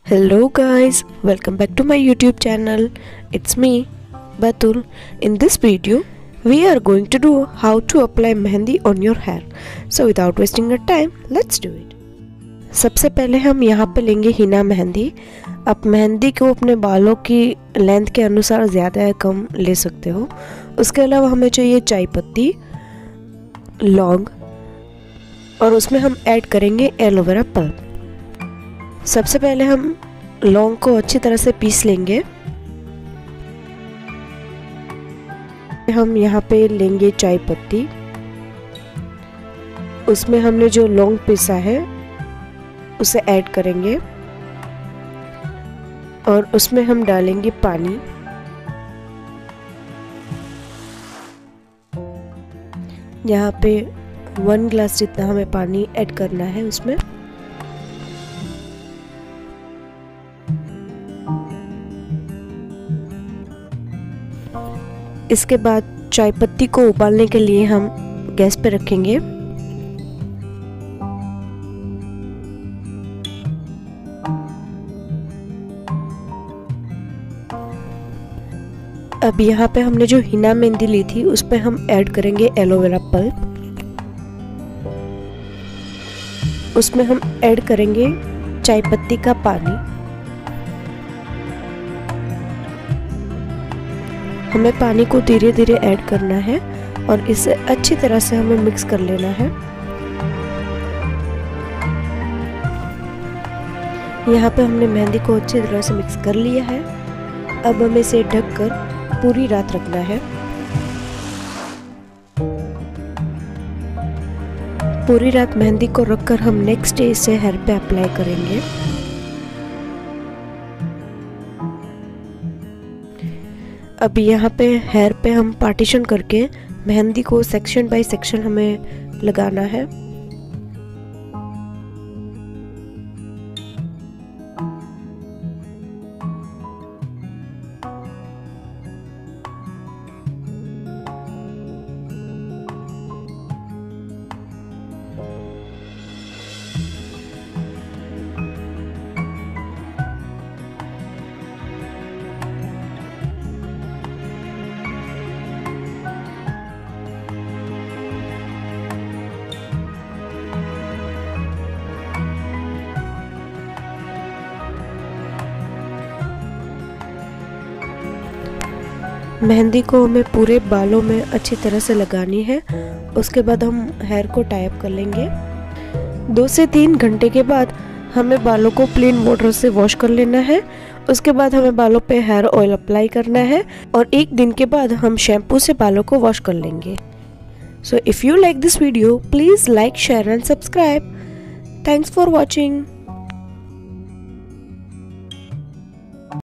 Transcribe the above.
Hello guys, welcome back to my YouTube channel. It's me, Batul. In this video, we are going to do how to apply mehendi on your hair. So without wasting your time, let's do it. सबसे पहले हम यहाँ पे लेंगे हिना मेहंदी। आप मेहंदी को अपने बालों की लेंथ के अनुसार ज़्यादा या कम ले सकते हो। उसके अलावा हमें चाहिए चाय पत्ती, लौंग और उसमें हम ऐड करेंगे एलोवेरा पल्प। सबसे पहले हम लौंग को अच्छी तरह से पीस लेंगे। हम यहाँ पे लेंगे चाय पत्ती, उसमें हमने जो लौंग पीसा है उसे ऐड करेंगे और उसमें हम डालेंगे पानी। यहाँ पे 1 ग्लास जितना हमें पानी ऐड करना है उसमें। इसके बाद चाय पत्ती को उबालने के लिए हम गैस पे रखेंगे। अब यहाँ पे हमने जो हिना मेहंदी ली थी उस पे हम ऐड करेंगे एलोवेरा पल्प। उसमें हम ऐड करेंगे चाय पत्ती का पानी। हमें पानी को धीरे धीरे ऐड करना है और इसे अच्छी तरह से हमें मिक्स कर लेना है। यहाँ पे हमने मेहंदी को अच्छी तरह से मिक्स कर लिया है। अब हमें इसे ढककर पूरी रात रखना है। पूरी रात मेहंदी को रखकर हम नेक्स्ट डे इसे हेयर पे अप्लाई करेंगे। अब यहाँ पे हेयर पे हम पार्टीशन करके मेहंदी को सेक्शन बाय सेक्शन हमें लगाना है। मेहंदी को हमें पूरे बालों में अच्छी तरह से लगानी है। उसके बाद हम हेयर को टाई अप कर लेंगे। 2 से 3 घंटे के बाद हमें बालों को प्लेन वाटर से वॉश कर लेना है। उसके बाद हमें बालों पे हेयर ऑयल अप्लाई करना है और 1 दिन के बाद हम शैम्पू से बालों को वॉश कर लेंगे। So if you like this video, please like, share and subscribe. Thanks for watching.